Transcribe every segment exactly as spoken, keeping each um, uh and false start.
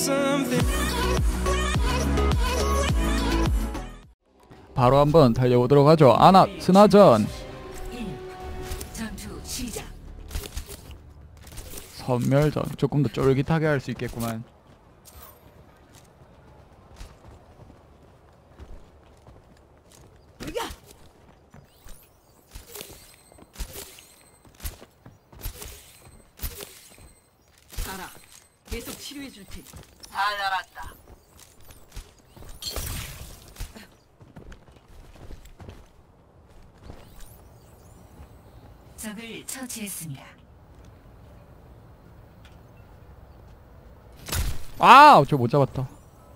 바로 한번 달려보도록 하죠. 아나 스나전. 선멸전 조금 더 쫄깃하게 할 수 있겠구만. 알아. 계속 치료해 줄 테니. 잘 알았다. 적을 처치했습니다. 아, 저 못 잡았다.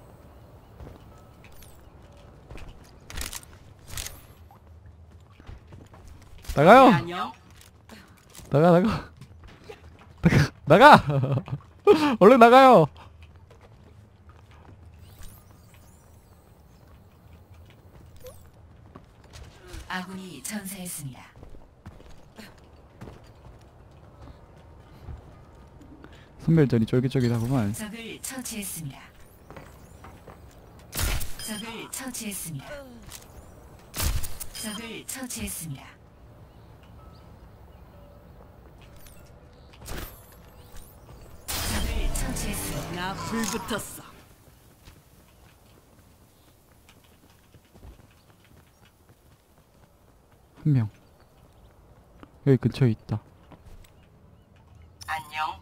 나가요. 안녕. 나가 나가. 나가 나가. 얼른 나가요. 아군이 전사했습니다. 선별전이 쫄깃쫄깃하구만. 적을 처치했습니다. 적을 처치했습니다. 적을 처치했습니다. 적을 처치했습니다. 나 불 붙었어. 한 명. 여기 근처에 있다. 안녕.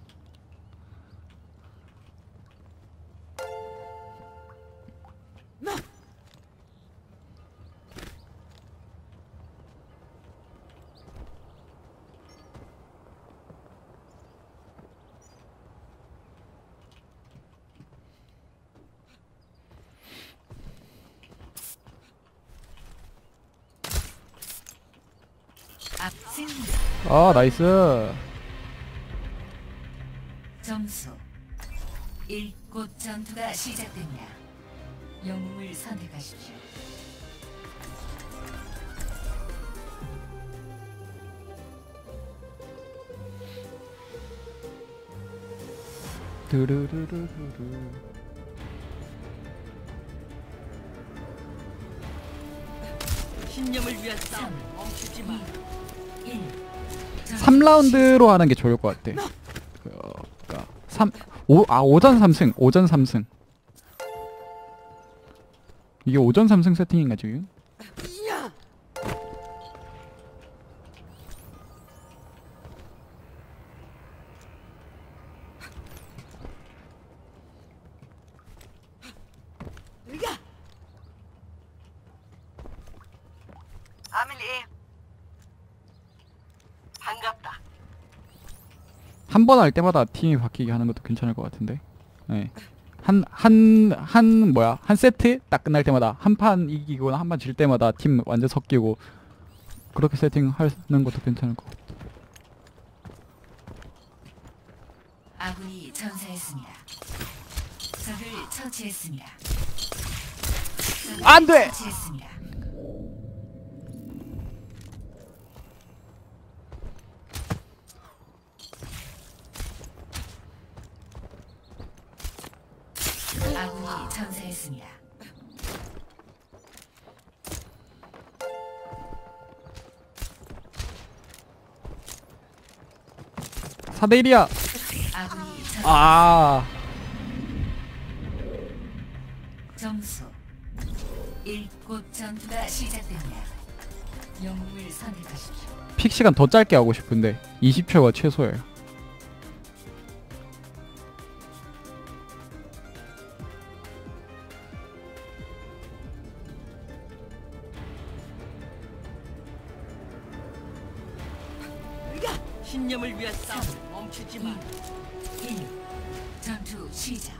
앞승 아, 나이스. 점수 일. 곧 전투가 시작됩니다. 영웅을 선택하십시오. 두루루루루루. 신념을 위한 싸움 멈추지 마. 일. 삼 라운드로 하는 게 좋을 것 같아. 그러니까 삼, 오, 아, 오전 삼 승. 오전 삼 승. 이게 오전 삼 승 세팅인가 지금? 아밀리. 반갑다. 한 번 할 때마다 팀이 바뀌게 하는 것도 괜찮을 것 같은데. 네. 한, 한, 한, 뭐야, 한 세트 딱 끝날 때마다 한 판 이기거나 한 판 질 때마다 팀 완전 섞이고 그렇게 세팅하는 것도 괜찮을 것 같아. 아군이 전사했습니다. 적을 처치했습니다. 적을 안 돼! 처치했습니다. 아군이 전사했습니다. 사 대 일이야! 아군이 전 아, 점수 일. 곧 전투가 시작됩니다. 영웅을 선택하십시오. 픽 시간 더 짧게 하고 싶은데 이십 초가 최소예요. 신념을 위한 싸움 멈추지 마. 일. 전투 시작.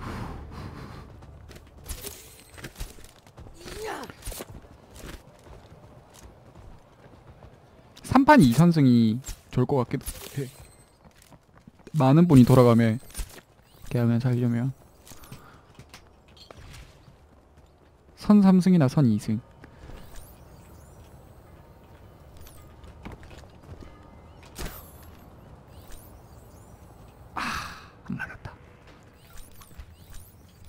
삼 판 이 선승이 좋을 것 같기도 해. 많은 분이 돌아가면 이렇게 하면 살려면 선 삼 승이나 선 이 승. 아, 안 맞았다.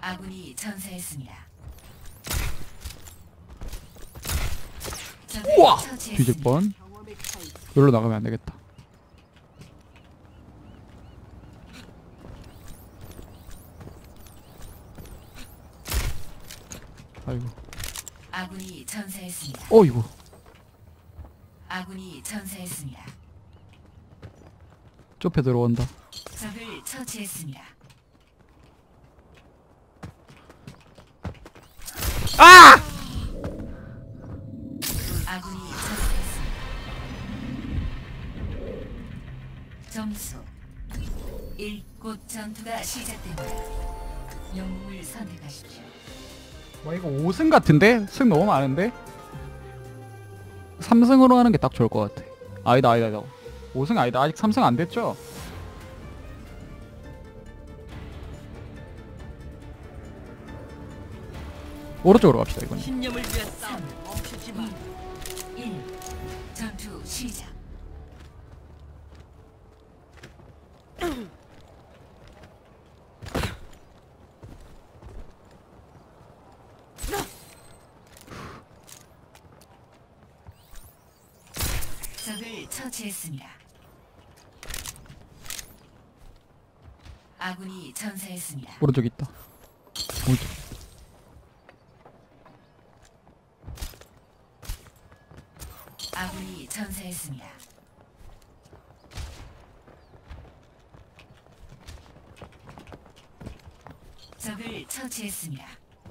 아군이 전사했습니다. 우와! 처치했습니다. 뒤질 뻔. 여기로 나가면 안 되겠다. 아이고. 아군이 전사했습니다. 어이구. 아군이 전사했습니다. 좁혀 들어온다. 적을 처치했습니다. 아! 아군이 전사했습니다. 점수 일. 곧 전투가 시작됩니다. 영웅을 선택하십시오. 와 이거 오 승 같은데? 승 너무 많은데? 삼 승으로 하는 게 딱 좋을 것 같아. 아니다 아니다 아니다. 오 승 아니다. 아직 삼 승 안 됐죠? 오른쪽으로 갑시다 이번엔. 신념을 위한 싸움 멈추지 마. 일. 전투 시작. 적을 처치했습니다. 아군이 전사했습니다. 오른쪽 있다. 오른쪽. 아군이 전사했습니다. 적을 처치했습니다.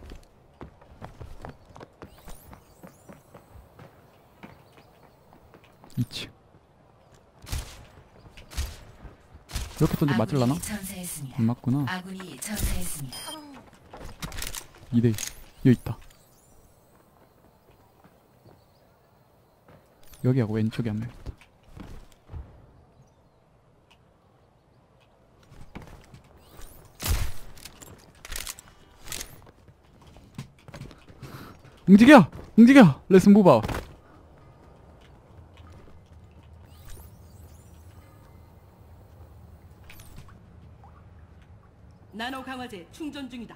이 층. 이렇게 던지 맞을라나? 아군이 전사했습니다. 안 맞구나. 아군이 전사했습니다. 이 대 이. 여기 있다. 여기하고 왼쪽에 한 명 있다. 움직여! 움직여! 레슨 무바. 나노 강화제 충전 중이다.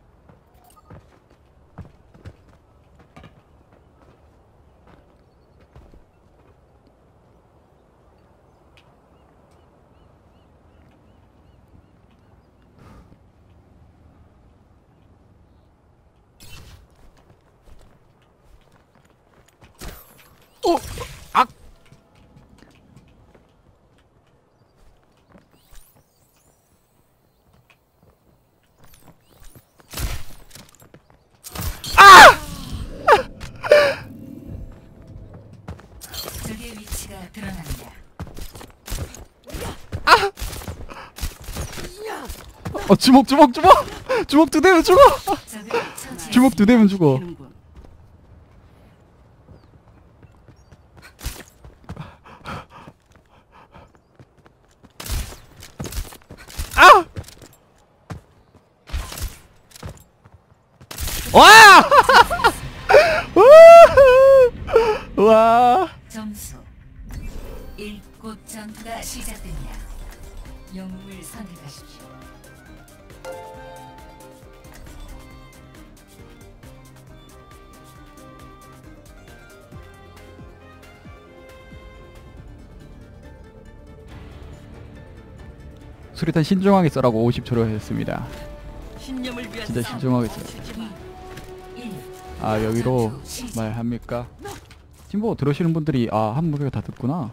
어! 악! 적의 위치가 드러납니다. 어 주먹 주먹 주먹! 주먹 두 대면 죽어! 적을 처치했습니다. 주먹 두 대면 죽어. 되는군. 아! 와! 와! 점수 일. 곧 전투가 시작됩니다. 영웅을 선택하십시오. 수리탄 신중하게 써라고 오십 초로 했습니다. 신념을 위한 진짜 싸움 신중하게 써요. 멈추지 마. 일. 아 여기로 말합니까? 지금 뭐 들으시는 분들이 아 한 무리가 다 듣구나.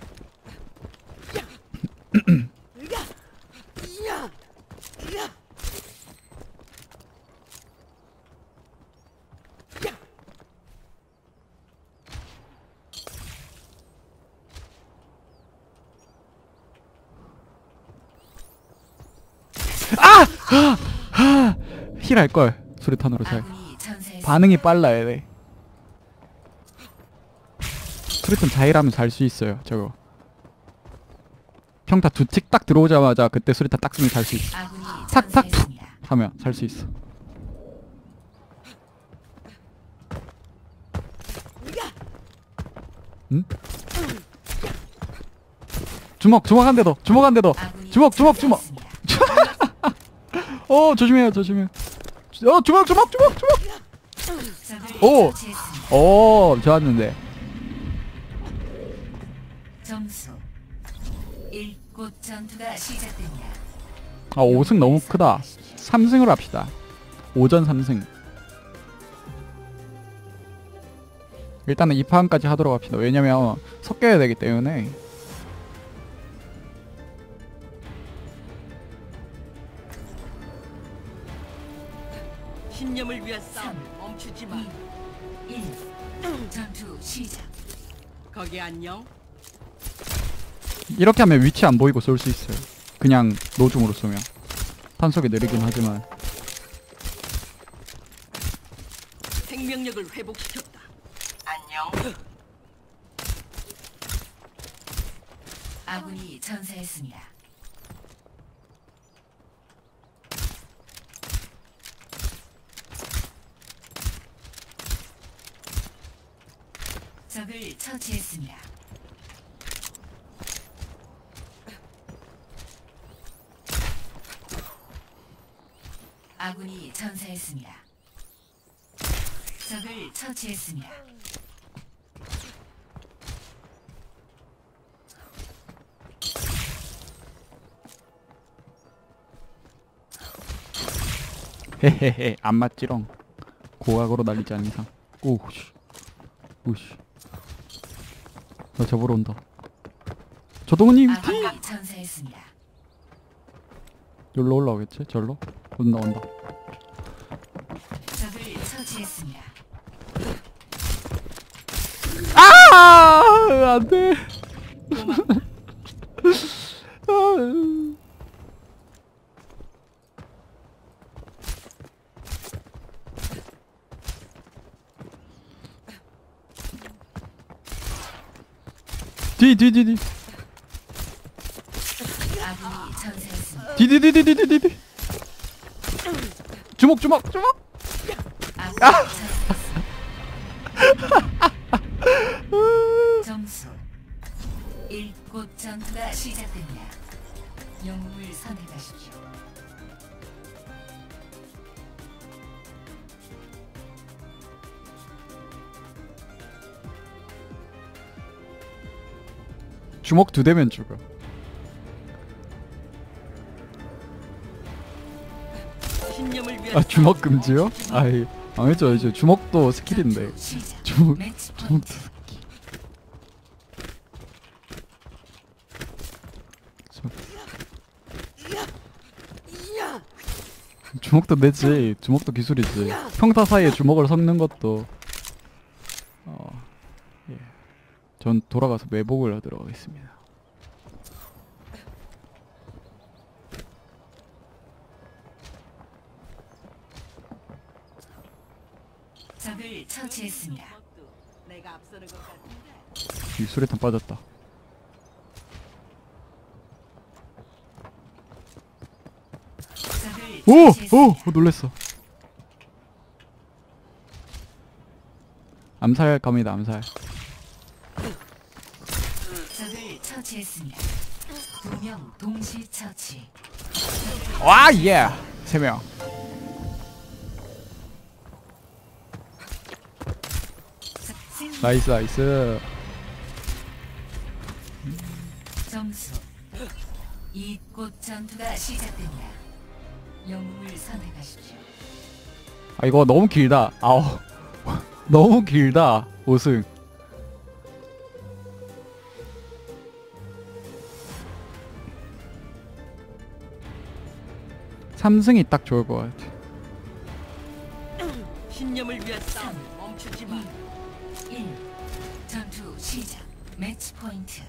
아! 힐 할걸 수리탄으로 잘. 아군이 전사했습니다. 반응이 빨라야 돼. 수리탄 자일하면 잘 수 있어요 저거. 평타 두 틱 딱 들어오자마자 그때 수리탄 딱 쓰면 잘 수 있어. 아군이 탁, 탁, 툭. 전사했습니다. 하면 살 수 있어. 응? 주먹 주먹 한 대 더. 주먹 한 대 더. 아군이 주먹 주먹 주먹. 전사했습니다. 어 조심해요 조심해요. 어 주먹 주먹 주먹 주먹. 적을 오! 처치했습니다. 오 좋았는데. 점수 일. 곧 전투가 시작됩니다. 아 오 승 너무 크다. 삼 승으로 합시다. 오전 삼 승. 일단은 이 판까지 하도록 합시다. 왜냐면 섞여야 되기 때문에. 신념을 위한 싸움을 멈추지 마. 일. 전투 시작. 거기 안녕. 이렇게 하면 위치 안 보이고 쏠 수 있어요. 그냥 노중으로 쏘면. 탄속이 느리긴 하지만. 생명력을 회복시켰다. 안녕. 아군이 전사했습니다. 적을 처치했습니다. 아군이 전사했습니다. 적을 처치했습니다. 헤헤헤 안 맞지롱. 고각으로 날리지 않는 이상. 오우씨 오우씨 나 잡으러 온다. 조동우님 뒤! 아군이 전사했습니다. 여기로 올라오겠지? 절로? 온다 온다. 적을 처치했습니다. 아 안돼. 뒤뒤뒤뒤 아군이 전사했습니다. 뒤뒤뒤뒤뒤뒤 주먹 주먹 주먹. 아군이 전사했습니다. 점수 일. 곧 전투가 시작됩니다. 영웅을 선택하십시오. 주먹 두 대면 죽어. 신념을 위한 아 주먹 싸움을 금지요? 멈추지 마. 아이 아니죠 이제 주먹도 스킬인데. 전투 시작. 주먹 매치 주먹도 포인트. 주먹도 내지. 주먹도 기술이지. 평타 사이에 주먹을 섞는 것도. 어, 예. 전 돌아가서 매복을 하도록 하겠습니다. 적을 처치했습니다. 주먹도 내가 앞서는 것 같은데. 이 수레탄 빠졌다. 적을 오! 처치했습니다. 오! 오 놀랬어. 암살 갑니다. 암살. 적을 처치했습니다. 두 명 동시 처치. 와 예! 세 명. 승리. 나이스 나이스. 점수 이. 곧 전투가 시작됩니다. 영웅을 선택하십시오. 아 이거 너무 길다. 아우. 너무 길다. 오 승. 삼 승이 딱 좋을 것 같아. 신념을 위한 싸움을 멈추지 마. 일. 전투 시작. 매치 포인트.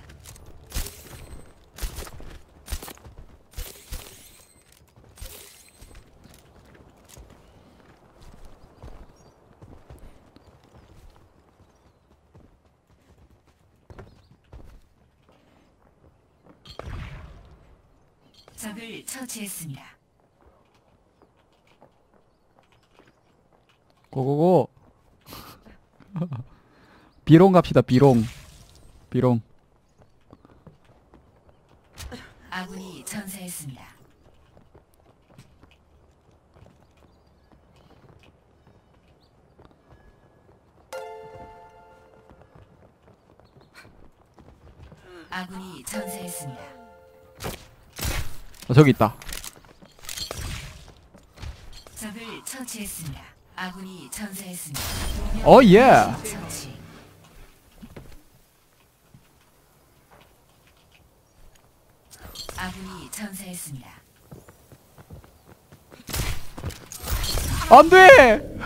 적을 처치했습니다. 고고고. 비롱 갑시다. 비롱. 비롱. 아군이 전사했습니다. 전사했습니다. 어, 저기 있다. 적을 처치했습니다. 아군이 전사했습니다. 어, 예. 처치. 아군이 전사했습니다. 안 돼!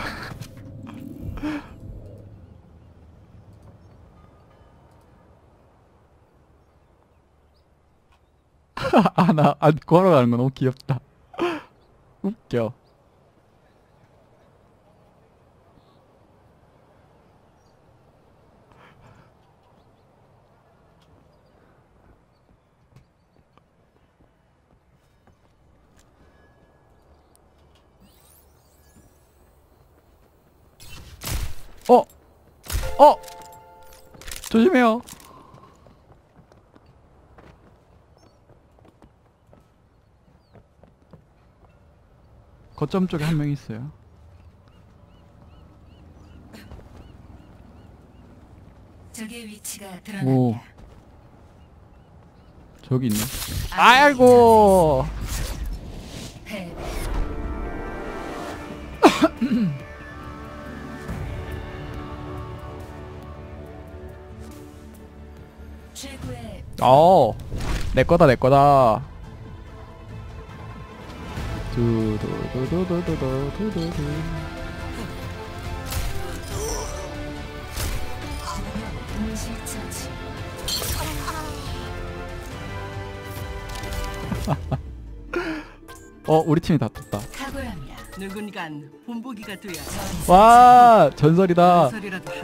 아, 나, 아, 걸어가는 거 너무 귀엽다. 웃겨. 어! 어! 조심해요. 거점 쪽에 한 명 있어요. 적의 위치가 오. 드러납니다. 저기 있네. 아군이 아이고! 전사했습니다. 패배. 최고의 어, 내 거다, 내 거다. 두두두두두두두두두. 동시 처치. 어, 우리 팀이 다 떴다. 탁월합니다. 누군간 본보기가 돼야 와, 전설이다. 전설이라도